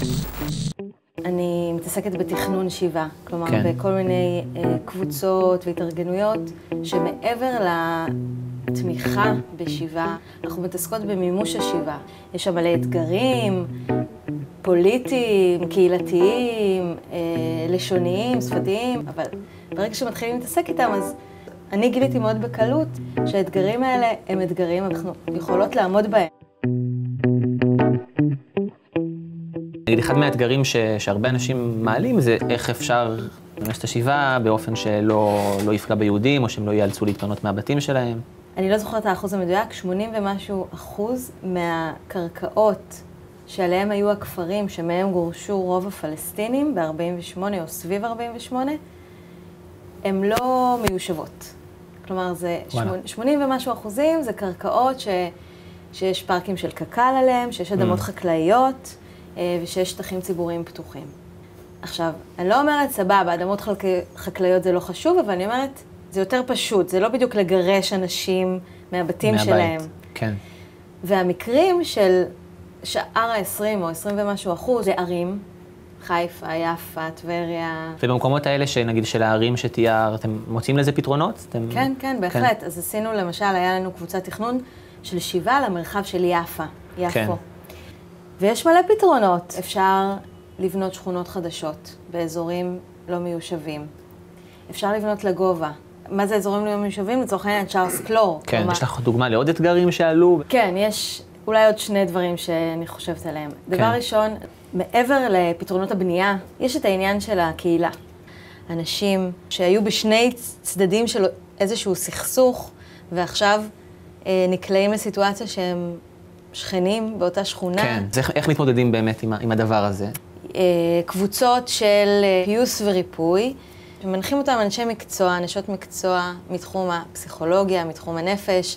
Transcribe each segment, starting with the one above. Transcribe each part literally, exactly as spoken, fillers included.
אני מתעסקת בתכנון שיבה, כלומר כן. בכל מיני uh, קבוצות והתארגנויות שמעבר לתמיכה בשיבה, אנחנו מתעסקות במימוש השיבה. יש שם מלא אתגרים, פוליטיים, קהילתיים, uh, לשוניים, שפתיים, אבל ברגע שמתחילים להתעסק איתם, אז אני גיליתי מאוד בקלות שהאתגרים האלה הם אתגרים, אנחנו יכולות לעמוד בהם. נגיד, אחד מהאתגרים ש, שהרבה אנשים מעלים זה איך אפשר לממש את השיבה באופן שלא לא יפגע ביהודים או שהם לא ייאלצו להתפנות מהבתים שלהם. אני לא זוכרת את האחוז המדויק, שמונים ומשהו אחוז מהקרקעות שעליהם היו הכפרים שמהם גורשו רוב הפלסטינים ב-ארבעים ושמונה או סביב ארבעים ושמונה, הם לא מיושבות. כלומר, זה שמונים ומשהו אחוזים, זה קרקעות ש, שיש פארקים של קק"ל עליהם, שיש אדמות mm. חקלאיות, ושיש שטחים ציבוריים פתוחים. עכשיו, אני לא אומרת, סבבה, אדמות חקלאיות זה לא חשוב, אבל אני אומרת, זה יותר פשוט, זה לא בדיוק לגרש אנשים מהבתים מהבית. שלהם. כן. והמקרים של שאר ה-עשרים או עשרים ומשהו אחוז, זה ערים, חיפה, יפה, טבריה. ובמקומות האלה, שנגיד של הערים שתיאר, אתם מוצאים לזה פתרונות? אתם... כן, כן, בהחלט. כן. אז עשינו, למשל, היה לנו קבוצת תכנון של שיבה למרחב של יפה, יפו. כן. ויש מלא פתרונות. אפשר לבנות שכונות חדשות באזורים לא מיושבים. אפשר לבנות לגובה. מה זה אזורים לא מיושבים? לצורך העניין, צ'ארלס קלור. כן, כלומר... יש לך דוגמה לעוד אתגרים שעלו? כן, יש אולי עוד שני דברים שאני חושבת עליהם. כן. דבר ראשון, מעבר לפתרונות הבנייה, יש את העניין של הקהילה. אנשים שהיו בשני צדדים של איזשהו סכסוך, ועכשיו אה, נקלעים לסיטואציה שהם שכנים באותה שכונה. כן, אז איך, איך מתמודדים באמת עם, עם הדבר הזה? אה, קבוצות של פיוס וריפוי, שמנחים אותם אנשי מקצוע, נשות מקצוע מתחום הפסיכולוגיה, מתחום הנפש,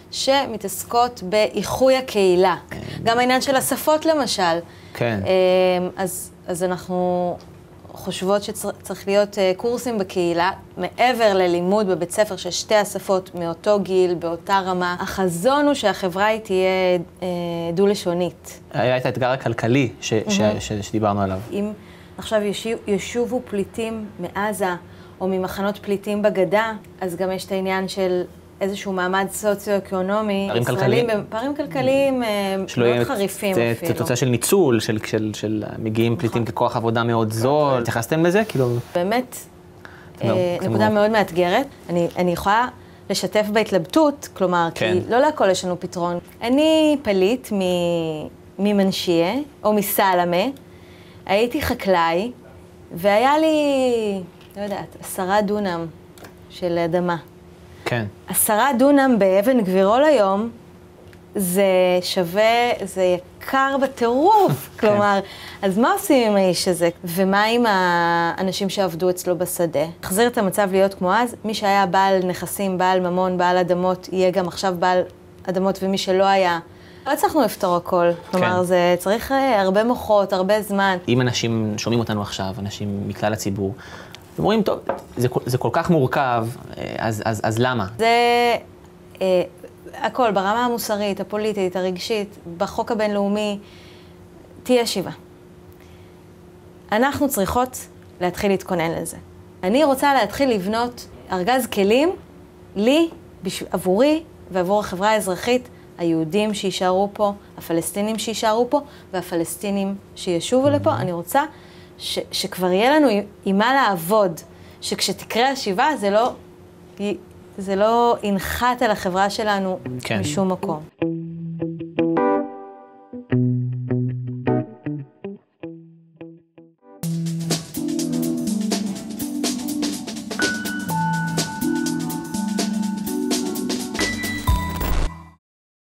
שמתעסקות באיחוי הקהילה. כן. גם העניין של השפות למשל. כן. אה, אז, אז אנחנו חושבות שצריך להיות קורסים בקהילה, מעבר ללימוד בבית ספר של שתי השפות מאותו גיל, באותה רמה. החזון הוא שהחברה היא תהיה דו-לשונית. היה את האתגר הכלכלי ש- mm-hmm. ש- ש- שדיברנו עליו. אם עכשיו ישובו פליטים מעזה, או ממחנות פליטים בגדה, אז גם יש את העניין של איזשהו מעמד סוציו-אקונומי. פערים כלכליים? פערים כלכליים מאוד חריפים אפילו. זה תוצאה של ניצול, של, של, של מגיעים פליטים ככוח עבודה מאוד זול. התייחסתם לזה? כאילו... באמת, נקודה מאוד מאתגרת. אני, אני יכולה לשתף בהתלבטות, כלומר, כי לא להכל יש לנו פתרון. אני פליט ממנשיה, או מסלמה, הייתי חקלאי, והיה לי, לא יודעת, עשרה דונם של אדמה. כן. עשרה דונם באבן גבירול היום, זה שווה, זה יקר בטירוף. כלומר, אז מה עושים עם האיש הזה? ומה עם האנשים שעבדו אצלו בשדה? תחזיר את המצב להיות כמו אז, מי שהיה בעל נכסים, בעל ממון, בעל אדמות, יהיה גם עכשיו בעל אדמות, ומי שלא היה. לא הצלחנו לפתור הכל. כלומר, זה צריך הרבה מוחות, הרבה זמן. אם אנשים שומעים אותנו עכשיו, אנשים מכלל הציבור, אתם אומרים, טוב, זה, זה כל כך מורכב, אז, אז, אז למה? זה אה, הכל, ברמה המוסרית, הפוליטית, הרגשית, בחוק הבינלאומי, תהיה שיבה. אנחנו צריכות להתחיל להתכונן לזה. אני רוצה להתחיל לבנות ארגז כלים, לי, בש... עבורי ועבור החברה האזרחית, היהודים שישארו פה, הפלסטינים שישארו פה, והפלסטינים שישובו לפה. אני רוצה ש, שכבר יהיה לנו עם מה לעבוד, שכשתקרה השיבה זה לא, זה לא ינחת על החברה שלנו כן. משום מקום.